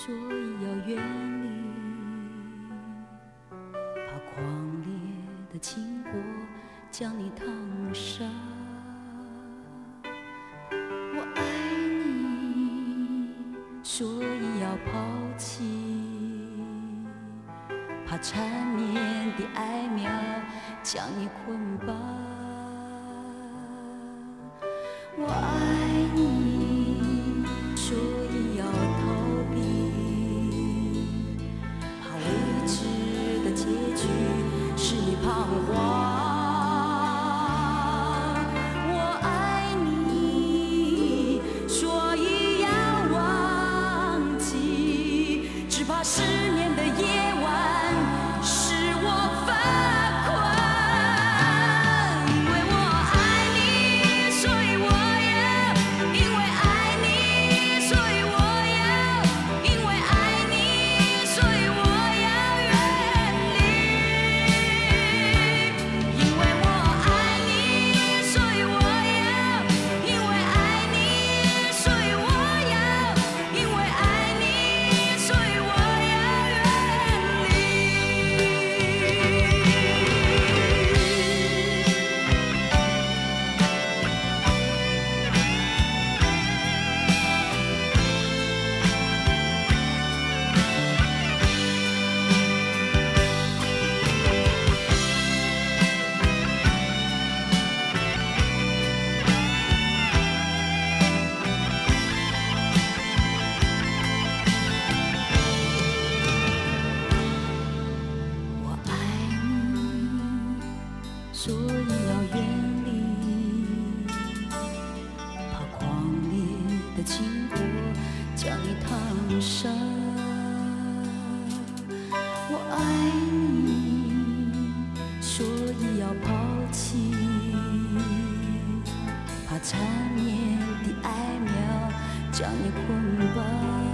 所以要远离，怕狂烈的情火将你烫伤。我爱你，所以要抛弃，怕缠绵的爱苗将你捆绑。我爱你，所以要逃避，怕未知的结局使你彷徨。我爱你，所以要忘记，只怕失眠的夜晚使我犯困。因为我爱你，所以我要，因为爱你，所以我要，因为爱你，所以我要远离。因为我爱你，所以我要，因为爱你，所以我要，因为爱你，所以我要远离。我爱你，所以要远离，怕狂烈的情火将你烫伤。我爱你，所以要抛弃，怕缠绵的爱苗将你捆绑。